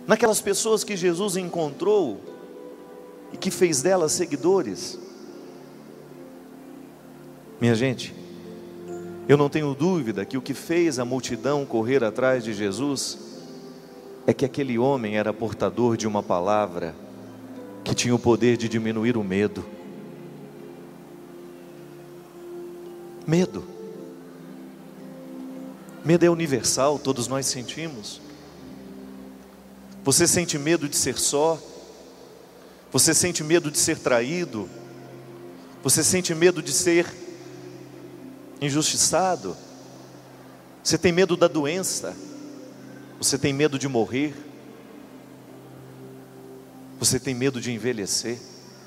naquelas pessoas que Jesus encontrou e que fez delas seguidores. Minha gente, eu não tenho dúvida que o que fez a multidão correr atrás de Jesus é que aquele homem era portador de uma palavra que tinha o poder de diminuir o medo. Medo é universal, todos nós sentimos. Você sente medo de ser só, você sente medo de ser traído, você sente medo de ser injustiçado, você tem medo da doença, você tem medo de morrer, você tem medo de envelhecer,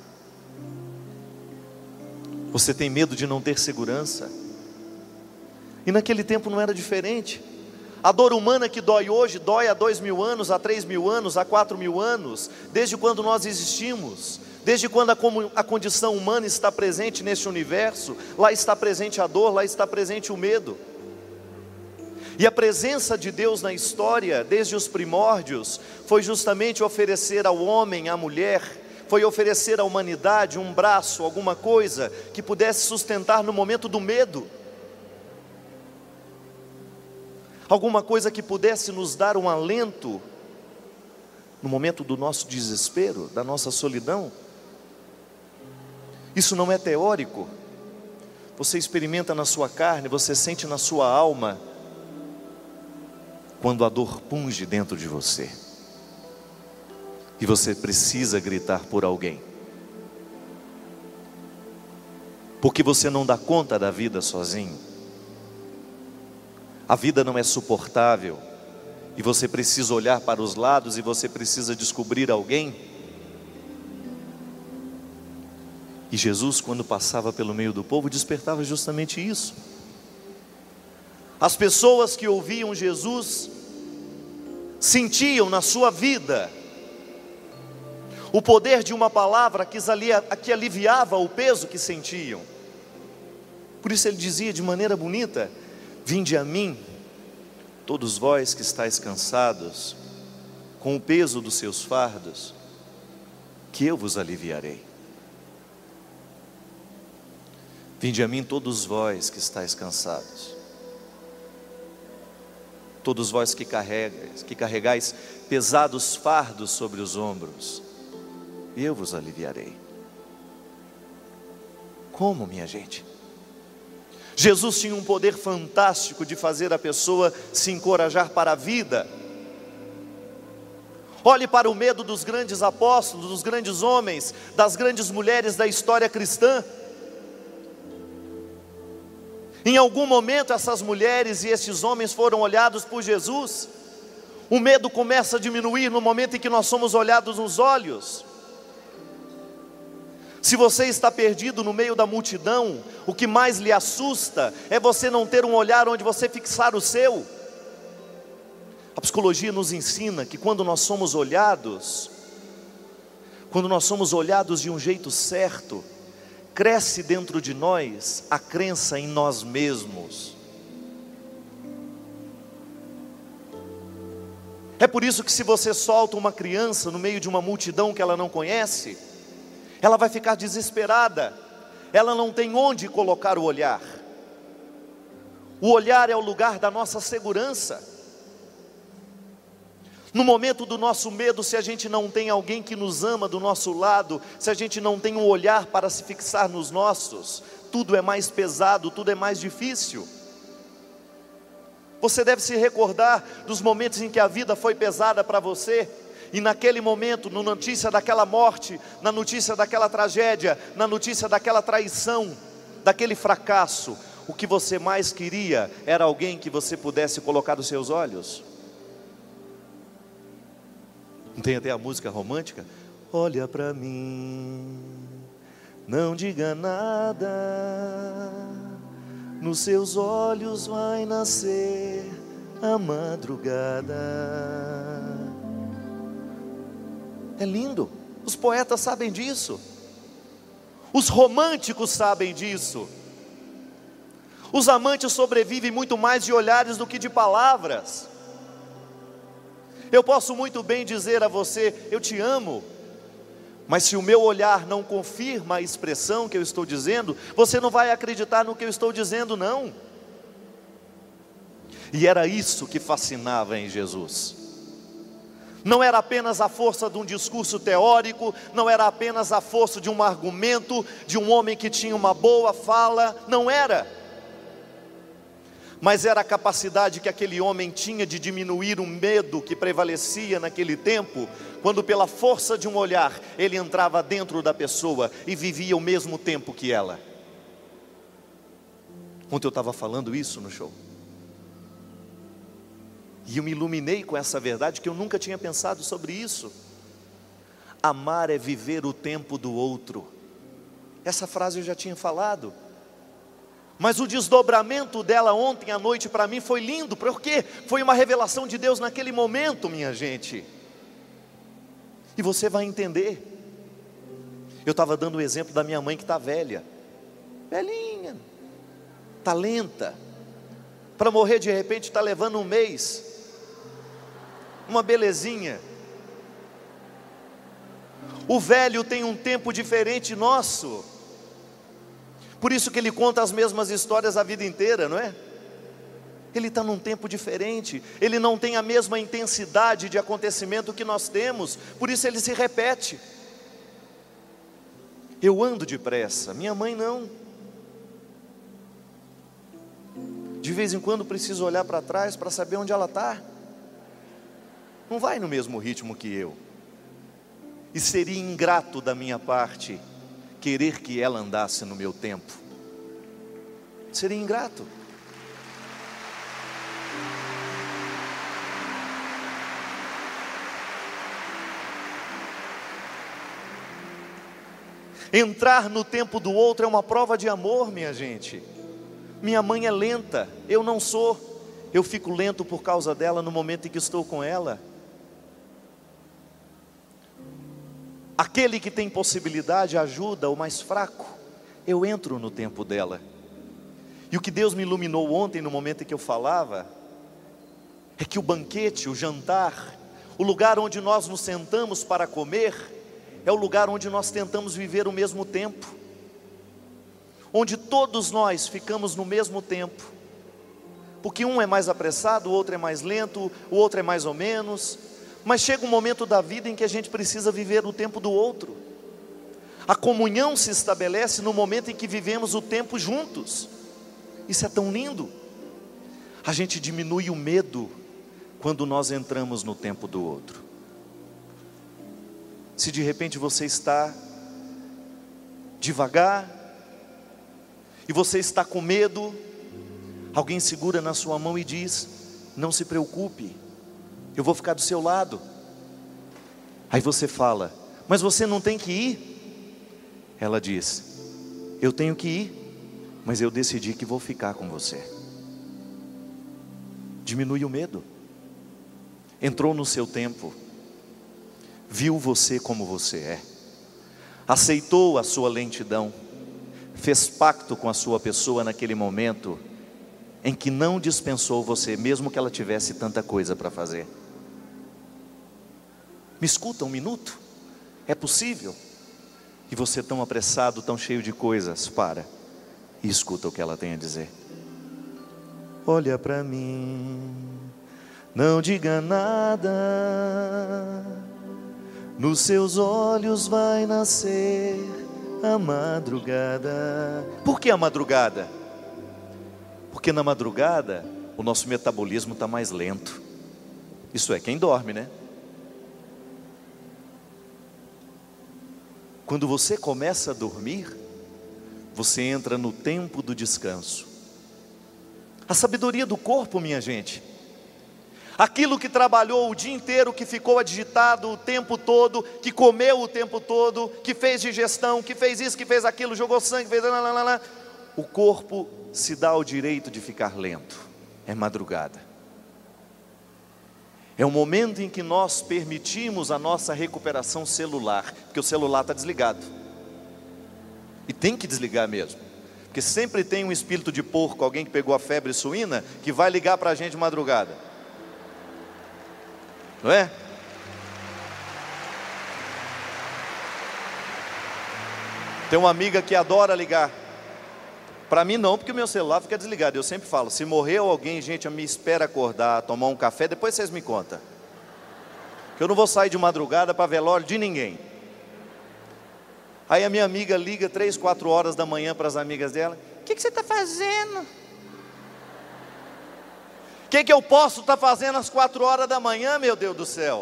você tem medo de não ter segurança. E naquele tempo não era diferente. A dor humana que dói hoje, dói há 2.000 anos, há 3.000 anos, há 4.000 anos, desde quando nós existimos, desde quando a condição humana está presente neste universo. Lá está presente a dor, lá está presente o medo. E a presença de Deus na história, desde os primórdios, foi justamente oferecer ao homem, à mulher, foi oferecer à humanidade um braço, alguma coisa que pudesse sustentar no momento do medo, alguma coisa que pudesse nos dar um alento no momento do nosso desespero, da nossa solidão. Isso não é teórico, você experimenta na sua carne, você sente na sua alma, quando a dor punge dentro de você, e você precisa gritar por alguém, porque você não dá conta da vida sozinho. A vida não é suportável, e você precisa olhar para os lados, e você precisa descobrir alguém. E Jesus, quando passava pelo meio do povo, despertava justamente isso. As pessoas que ouviam Jesus sentiam na sua vida o poder de uma palavra que aliviava o peso que sentiam. Por isso ele dizia de maneira bonita: vinde a mim, todos vós que estáis cansados, com o peso dos seus fardos, que eu vos aliviarei. Vinde a mim, todos vós que estáis cansados, todos vós que carregais pesados fardos sobre os ombros, eu vos aliviarei. Como, minha gente? Jesus tinha um poder fantástico de fazer a pessoa se encorajar para a vida. Olhe para o medo dos grandes apóstolos, dos grandes homens, das grandes mulheres da história cristã. Em algum momento essas mulheres e esses homens foram olhados por Jesus. O medo começa a diminuir no momento em que nós somos olhados nos olhos. Se você está perdido no meio da multidão, o que mais lhe assusta é você não ter um olhar onde você fixar o seu. A psicologia nos ensina que quando nós somos olhados de um jeito certo, cresce dentro de nós a crença em nós mesmos. É por isso que se você solta uma criança no meio de uma multidão que ela não conhece, ela vai ficar desesperada, ela não tem onde colocar o olhar. O olhar é o lugar da nossa segurança. No momento do nosso medo, se a gente não tem alguém que nos ama do nosso lado, se a gente não tem um olhar para se fixar nos nossos, tudo é mais pesado, tudo é mais difícil. Você deve se recordar dos momentos em que a vida foi pesada para você, e naquele momento, na notícia daquela morte, na notícia daquela tragédia, na notícia daquela traição, daquele fracasso, o que você mais queria era alguém que você pudesse colocar os seus olhos. Não tem até a música romântica? Olha para mim, não diga nada, nos seus olhos vai nascer a madrugada. É lindo, os poetas sabem disso, os românticos sabem disso. Os amantes sobrevivem muito mais de olhares do que de palavras. Eu posso muito bem dizer a você: eu te amo. Mas se o meu olhar não confirma a expressão que eu estou dizendo, você não vai acreditar no que eu estou dizendo, não. E era isso que fascinava em Jesus. Não era apenas a força de um discurso teórico, não era apenas a força de um argumento, de um homem que tinha uma boa fala, não era. Mas era a capacidade que aquele homem tinha de diminuir o medo que prevalecia naquele tempo, quando pela força de um olhar, ele entrava dentro da pessoa e vivia o mesmo tempo que ela. Ontem eu estava falando isso no show, e eu me iluminei com essa verdade, que eu nunca tinha pensado sobre isso. Amar é viver o tempo do outro. Essa frase eu já tinha falado, mas o desdobramento dela ontem à noite para mim foi lindo, porque foi uma revelação de Deus naquele momento, minha gente. E você vai entender. Eu estava dando o exemplo da minha mãe que está velha, velhinha, está lenta, para morrer de repente está levando um mês, uma belezinha. O velho tem um tempo diferente nosso, por isso que ele conta as mesmas histórias a vida inteira, não é? Ele está num tempo diferente, ele não tem a mesma intensidade de acontecimento que nós temos, por isso ele se repete. Eu ando depressa, minha mãe não. De vez em quando preciso olhar para trás para saber onde ela está. Não vai no mesmo ritmo que eu. E seria ingrato da minha parte querer que ela andasse no meu tempo. Seria ingrato. Entrar no tempo do outro é uma prova de amor, minha gente. Minha mãe é lenta, eu não sou. Eu fico lento por causa dela no momento em que estou com ela. Aquele que tem possibilidade ajuda o mais fraco. Eu entro no tempo dela. E o que Deus me iluminou ontem no momento em que eu falava, é que o banquete, o jantar, o lugar onde nós nos sentamos para comer, é o lugar onde nós tentamos viver o mesmo tempo, onde todos nós ficamos no mesmo tempo, porque um é mais apressado, o outro é mais lento, o outro é mais ou menos, mas chega um momento da vida em que a gente precisa viver o tempo do outro. A comunhão se estabelece no momento em que vivemos o tempo juntos. Isso é tão lindo. A gente diminui o medo quando nós entramos no tempo do outro. Se de repente você está devagar e você está com medo, alguém segura na sua mão e diz: não se preocupe, eu vou ficar do seu lado. Aí você fala: mas você não tem que ir? Ela diz: eu tenho que ir, mas eu decidi que vou ficar com você. Diminui o medo. Entrou no seu tempo, viu você como você é, aceitou a sua lentidão, fez pacto com a sua pessoa naquele momento em que não dispensou você, mesmo que ela tivesse tanta coisa para fazer. Me escuta um minuto? É possível? E você tão apressado, tão cheio de coisas, para e escuta o que ela tem a dizer. Olha para mim, não diga nada, nos seus olhos vai nascer a madrugada. Por que a madrugada? Porque na madrugada o nosso metabolismo está mais lento. Isso é, quem dorme, né? Quando você começa a dormir, você entra no tempo do descanso. A sabedoria do corpo, minha gente. Aquilo que trabalhou o dia inteiro, que ficou agitado o tempo todo, que comeu o tempo todo, que fez digestão, que fez isso, que fez aquilo, jogou sangue, fez lá. O corpo se dá o direito de ficar lento. É madrugada. É o momento em que nós permitimos a nossa recuperação celular, porque o celular está desligado. E tem que desligar mesmo, porque sempre tem um espírito de porco, alguém que pegou a febre suína, que vai ligar para a gente de madrugada. não é? Tem uma amiga que adora ligar. Para mim não, porque o meu celular fica desligado. Eu sempre falo, se morreu alguém, gente, me espera acordar, tomar um café, depois vocês me contam. Que eu não vou sair de madrugada para velório de ninguém. Aí a minha amiga liga 3, 4 horas da manhã para as amigas dela. O que você está fazendo? O que eu posso estar fazendo às 4 horas da manhã, meu Deus do céu?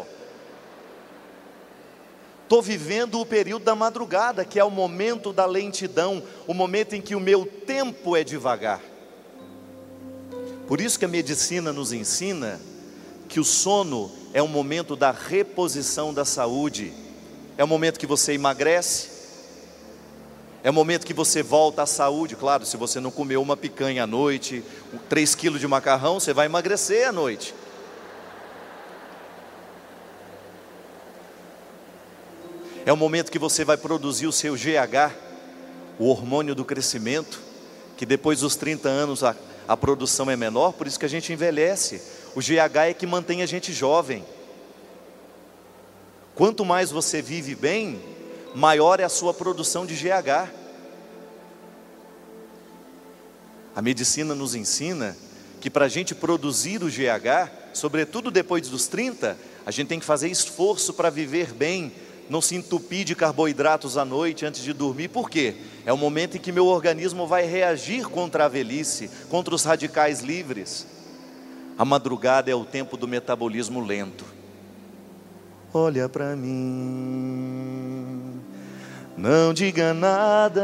Estou vivendo o período da madrugada, que é o momento da lentidão, o momento em que o meu tempo é devagar. Por isso que a medicina nos ensina que o sono é um momento da reposição da saúde. É o momento que você emagrece, é o momento que você volta à saúde. Claro, se você não comeu uma picanha à noite, 3 quilos de macarrão, você vai emagrecer à noite. É o momento que você vai produzir o seu GH, o hormônio do crescimento, que depois dos 30 anos a produção é menor, por isso que a gente envelhece. O GH é que mantém a gente jovem. Quanto mais você vive bem, maior é a sua produção de GH. A medicina nos ensina que para a gente produzir o GH, sobretudo depois dos 30, a gente tem que fazer esforço para viver bem, não se entupir de carboidratos à noite antes de dormir. Por quê? É o momento em que meu organismo vai reagir contra a velhice, contra os radicais livres. A madrugada é o tempo do metabolismo lento. Olha para mim, não diga nada,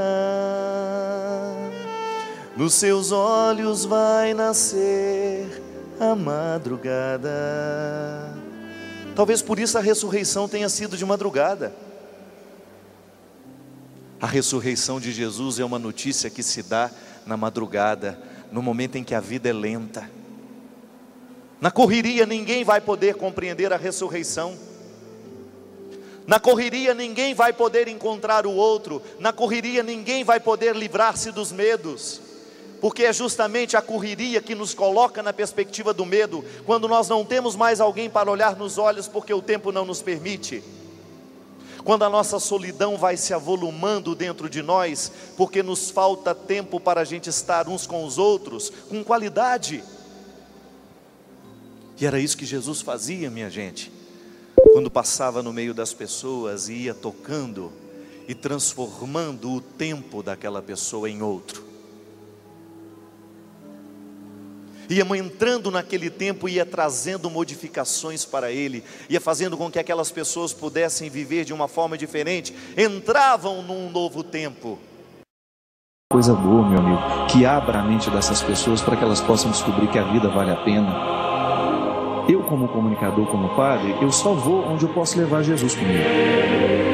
nos seus olhos vai nascer a madrugada. Talvez por isso a ressurreição tenha sido de madrugada. A ressurreição de Jesus é uma notícia que se dá na madrugada, no momento em que a vida é lenta. Na correria ninguém vai poder compreender a ressurreição. Na correria ninguém vai poder encontrar o outro. Na correria ninguém vai poder livrar-se dos medos. Porque é justamente a correria que nos coloca na perspectiva do medo, quando nós não temos mais alguém para olhar nos olhos, porque o tempo não nos permite. Quando a nossa solidão vai se avolumando dentro de nós, porque nos falta tempo para a gente estar uns com os outros, com qualidade. E era isso que Jesus fazia, minha gente, quando passava no meio das pessoas e ia tocando e transformando o tempo daquela pessoa em outro. Ia entrando naquele tempo, ia trazendo modificações para ele, ia fazendo com que aquelas pessoas pudessem viver de uma forma diferente, entravam num novo tempo. Coisa boa, meu amigo, que abra a mente dessas pessoas para que elas possam descobrir que a vida vale a pena. Eu, como comunicador, como padre, eu só vou onde eu posso levar Jesus comigo.